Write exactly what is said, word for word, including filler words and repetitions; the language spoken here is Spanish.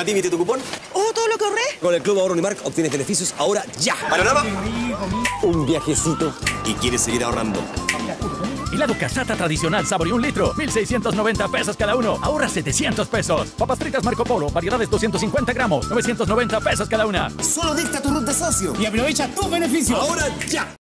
Nati, ¿viste tu cupón? Oh, todo lo que ahorré. Con el Club Ahorro Unimark obtienes beneficios ahora ya. ¿Panorama? Un viajecito. Y quieres seguir ahorrando. Helado Casata tradicional, sabor y un litro. mil seiscientos noventa pesos cada uno. Ahorra setecientos pesos. Papas fritas Marco Polo, variedades doscientos cincuenta gramos. novecientos noventa pesos cada una. Solo dicta tu root de socio. Y aprovecha tus beneficios. Ahora ya.